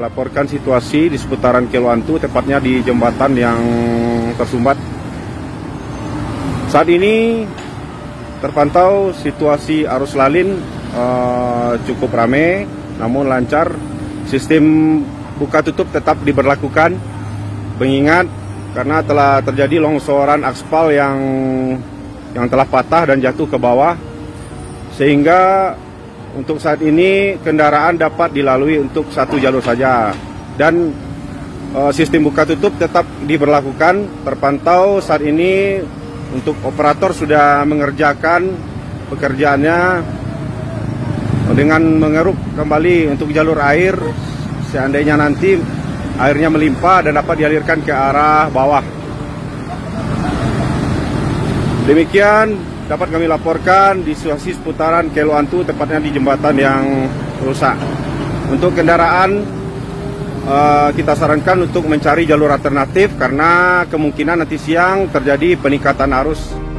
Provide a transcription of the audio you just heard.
laporkan situasi di seputaran Keloantu, tepatnya di jembatan yang tersumbat. Saat ini terpantau situasi arus lalin cukup ramai, namun lancar. Sistem buka tutup tetap diberlakukan, mengingat karena telah terjadi longsoran aspal yang telah patah dan jatuh ke bawah, sehingga untuk saat ini kendaraan dapat dilalui untuk satu jalur saja, dan sistem buka tutup tetap diberlakukan. Terpantau saat ini untuk operator sudah mengerjakan pekerjaannya dengan mengeruk kembali untuk jalur air seandainya nanti airnya melimpah dan dapat dialirkan ke arah bawah. Demikian dapat kami laporkan di situasi seputaran Keloantu, tepatnya di jembatan yang rusak. Untuk kendaraan kita sarankan untuk mencari jalur alternatif karena kemungkinan nanti siang terjadi peningkatan arus